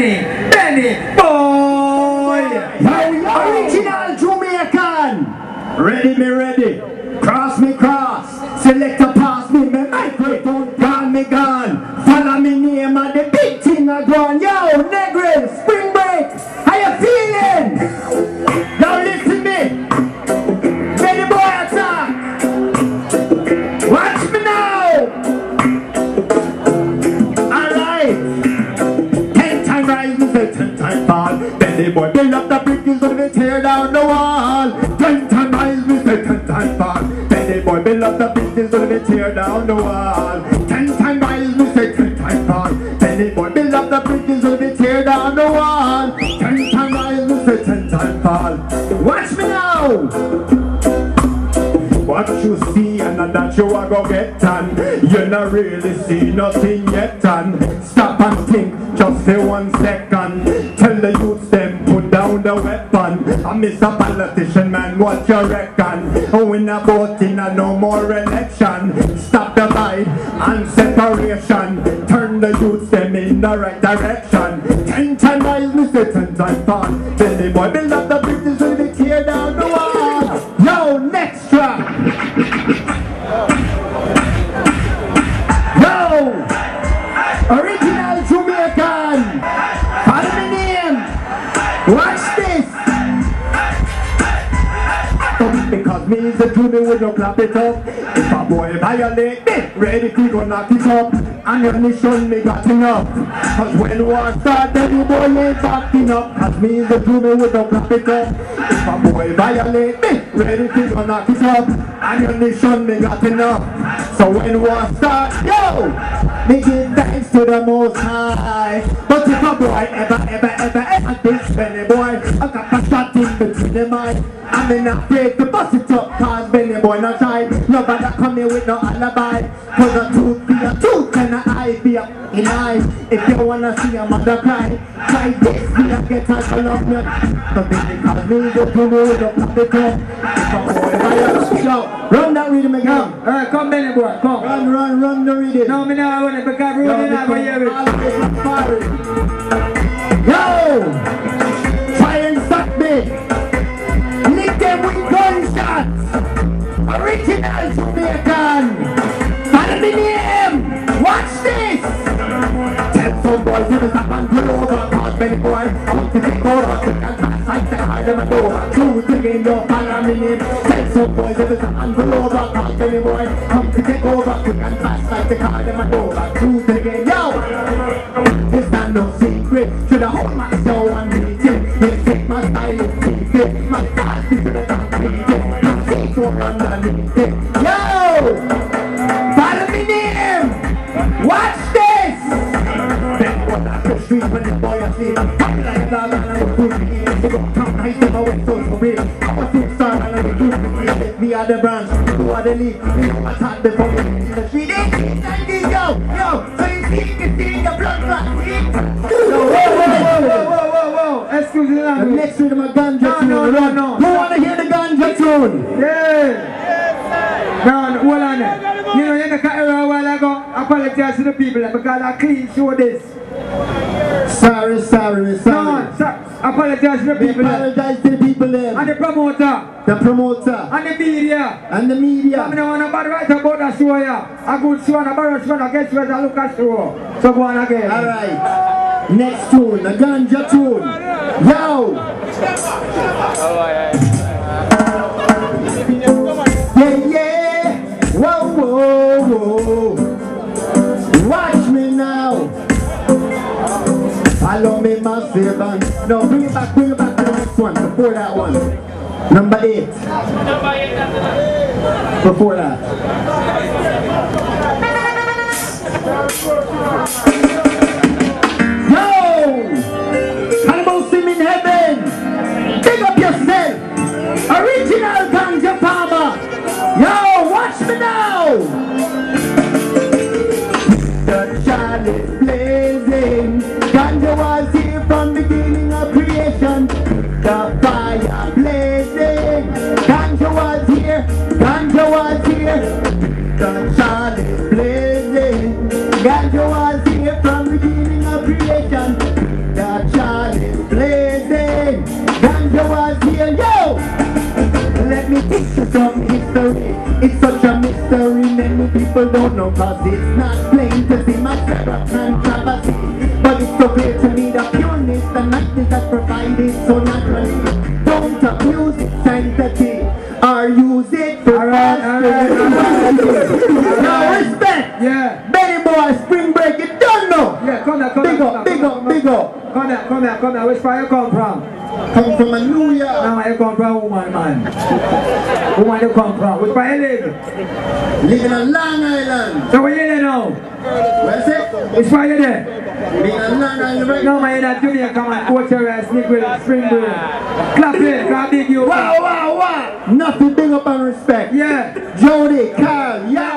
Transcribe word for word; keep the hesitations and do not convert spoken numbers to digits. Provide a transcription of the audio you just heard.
Benny, Benny boy. Yo, yo. Original Jamaican. Ready me ready. Cross me cross. Select a pass me me microphone. Gone me gone. Follow me name and the big thing I gone. Yo, Negril, Spring Break. How you feeling? Now listen me. Benny boy attack. Watch me now. Alright. Ten time rise me say ten time fall. Benny boy build up the bricks so they tear down the wall. Ten time rise me say ten time fall. Benny boy build up the bricks so they tear down the wall. Ten time rise me say ten time fall. Benny boy build up the bricks so they tear down the wall. Ten time rise me say ten time fall. Watch me now. What you see and that you are go get on. You not really see nothing yet on. Stop and think just for one second. Tell the youths them put down the weapon. I miss a politician man, what you reckon? Oh, we not voting and no more election. Stop the divide and separation. Turn the youths them in the right direction. Ten times rise, me say ten times fall. Then the boy build up the bridges when they tear down the wall. Yo, next track. Yo, original Jamaican. Follow me name. Watch this. Because me is a Junior with no clap it up. If a boy violate me, ready to go knock it up. Ammunition me got enough. Cause when war start, then the boy ain't backing up. Cause me is a Junior with no clap it up. If a boy violate me, ready to go knock it up. Ammunition me got enough. So when war start, yo, me give thanks to the Most High. But if a boy ever, ever, ever, ever this Benny boy, I got a shot in between them eyes. I'm in a break to bust it up, cause Benny boy not shy. Nobody come here with no alibi. Cause a tooth be a tooth and an eye be a in eye. If you wanna see a mother cry, try this, me a get a to love me. So Benny call me the Junior with the clap it up. If a boy fire, yo, run that rhythm again. Alright, come Benny boy, come. Run, run, run the rhythm. No, me now want it because we don't have a hear it. Yo, try and stop me. Lick them with gunshots. Original Jamaican. Follow me name. Watch this. Tell some boys to stop and pull over. Cause Benny boy, I want to take over. Quick and fast like the hard of a door. True to game, yo, follow me name. Tell some boys to stop and pull over. Cause Benny boy, come to take over. Quick and fast like the hard of a door. True to the game, yo. It's not no secret. Should I hold my show and meet it? It's take my style and keep it. My style is to the top of it. My face will underneath it. Yo! Follow me name! Watch this! Then what I the street when the boy I see. I'm like a dog and I'm a good man. They gon' come nice to my way so for me. I'm a superstar and I'm a good man. Me are the brands, who are the league. You know I talk before me in the street. Yo, yo, so you see, you can see the blood clot. Whoa, whoa, whoa, whoa, whoa, whoa. Excuse me, the next rhythm of ganja no, tune. No, no, no. Who wanna hear the ganja tune? Yeah. No, no, hold on there. You know, you know, a while ago, I apologize to the people because I clean show this. Sorry, sorry, sorry. No, sorry. I apologize to the We people. apologize to the people there. And the promoter. The promoter. And the media. And the media. I don't want nobody right about that show here. A good show and a bad show and I guess where I look at show. So go on again. Alright. Next tune, the ganja tune. Yo! Yeah, yeah! Whoa, whoa, whoa! Watch me now! Follow me, my servant. No, bring it back, bring it back to the next one, before that one. Number eight. Before that. Yo! Cannibal Sim in heaven! Big up yourself! Original ganja farmer! Yo, watch me now! The child is blazing. Ganja was here from the beginning of creation. The fire blazing. Ganja was here. Ganja was here. The child is blazing. Ganja was here from the beginning of creation. The Ganja was here, yo! Let me teach you some history. It's such a mystery, many people don't know, cause it's not plain to see my controversy. But it's so clear to me the pureness, the niceness that provided so naturally. Don't abuse its sanctity or use it for alright, alright, alright. Now respect! Yeah. Benny boy, spring break, you don't know! Yeah, come here, come Big here. up, big up, big up! Come here, come here, come here. Which part you come from? Come from a New York! Now where you come from, woman, man? Woman you come from? Which part you live? Live in a Long Island! So where you there now? Where's it? Which part you there? Live in a Long Island right No man, you're not Jamaica, man. Coach your ass, sneak with it, spring break. Clap it, clap big you. Wow, wow, wow! Nothing big up and respect. Yeah. Jody, Carl, yeah!